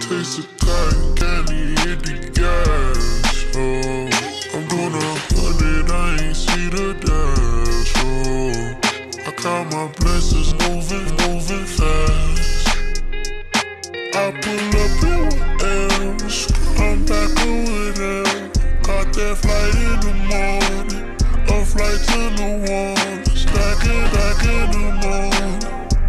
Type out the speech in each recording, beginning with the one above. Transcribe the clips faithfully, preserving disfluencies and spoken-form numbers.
Taste of cotton candy, hit the gas. Oh, I'm doing a hundred, I ain't see the dash. Oh, I count my blessings, moving, moving fast. I pull up in L's, I'm back with L. Caught that flight in the morning, a flight to New Orleans. Back in, back in the morning,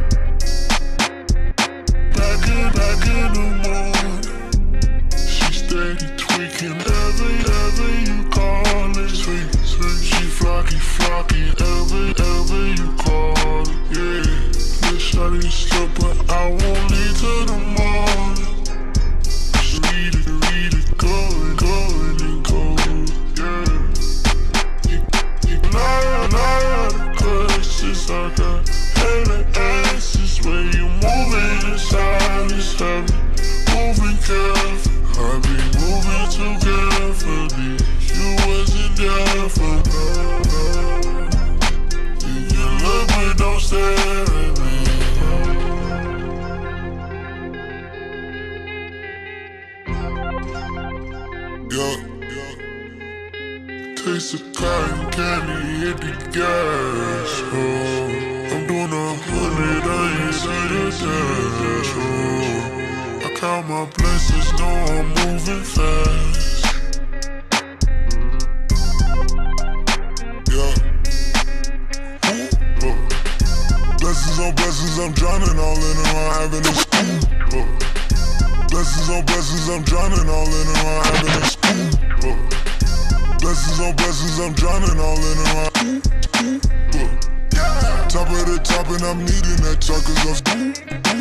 back in, back in the morning. She steady tweaking, ever, ever you call it. Sweet, sweet, she flocky, flocky, ever, ever you call it. Yeah, this shawty stuck, but I won't leave till the morning. Read it, read it, go it, go it, and go it, yeah. You, you lie, lie, the questions I got. Hella answers when you moving in silence, heavy, moving careful. I be moving too carefully. You wasn't there for me. You can look but don't stare at me. Yo, taste of cotton candy, hit the gas. Oh, I'm doing a hundred, I ain't see the dash. Oh, I count my blessings, know I'm moving fast. Yeah. Oh. Blessings on blessings, I'm drowning all in and I'm having a school. Oh. Blessings on blessings, I'm drowning all in and I'm having a school. Oh. Blessings on blessings, I'm drowning all in and I'm oh. Top of the top and I'm needing that talk cause I'm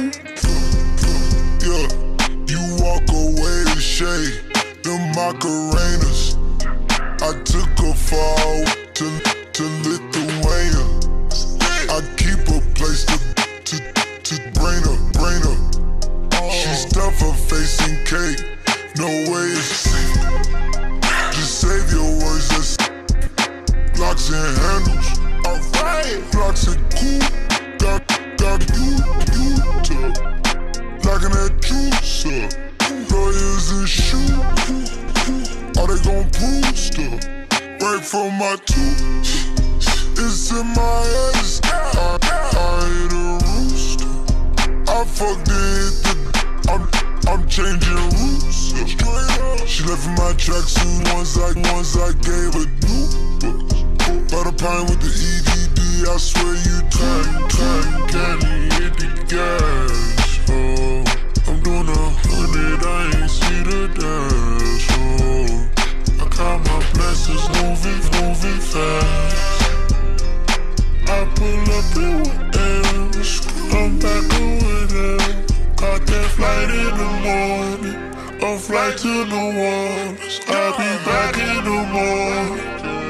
yeah, you walk away to shade the Macarenas. I took a fall to, to Lithuania. I keep a place to, to, to brain up, brain up. She stuff her face in cake, no way it's safe. Just save your words, that's blocks and handles. Alright, blocks and cool, got, got you, you took. Locking that juice up, lawyers and shoes. Are they gon' prove stuff? Right from my tooth, it's in my head. I, I hit a rooster. I fucked it, hit the, I'm, I'm changing routes. Yeah. She left in my tracksuit, ones I, ones I gave her new books. Bought a pine with the E D D, I swear you cotton, cotton candy, hit the gas. Oh, I'm doing a hundred, I ain't see the dash. Oh, I count my blessings, moving, moving fast. I pull up in L's, I'm back with L. Caught that flight in the morning, a flight to New Orleans. I'll be back in the morning.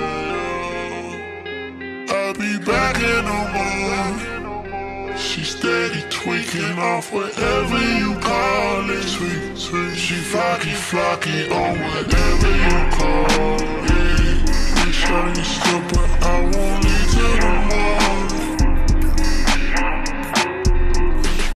I'll be back in the morning. She steady tweaking off whatever you call it. Sweet, sweet, she flocky, flocky on whatever you call it. Yeah, we shawty stuff, but I won't leave till the